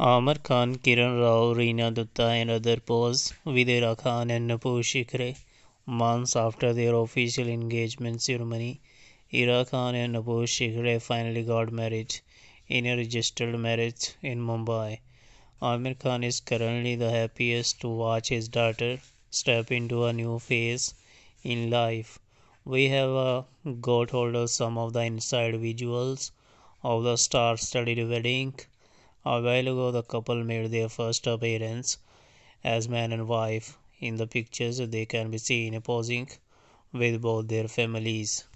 Aamir Khan, Kiran Rao, Reena Dutta and others posed with Ira Khan and Nupur Shikhare months after their official engagement ceremony. Ira Khan and Nupur Shikhare finally got married in a registered marriage in Mumbai. Aamir Khan is currently the happiest to watch his daughter step into a new phase in life. We have got hold of some of the inside visuals of the star-studded wedding. A while ago, the couple made their first appearance as man and wife. In the pictures, they can be seen posing with both their families.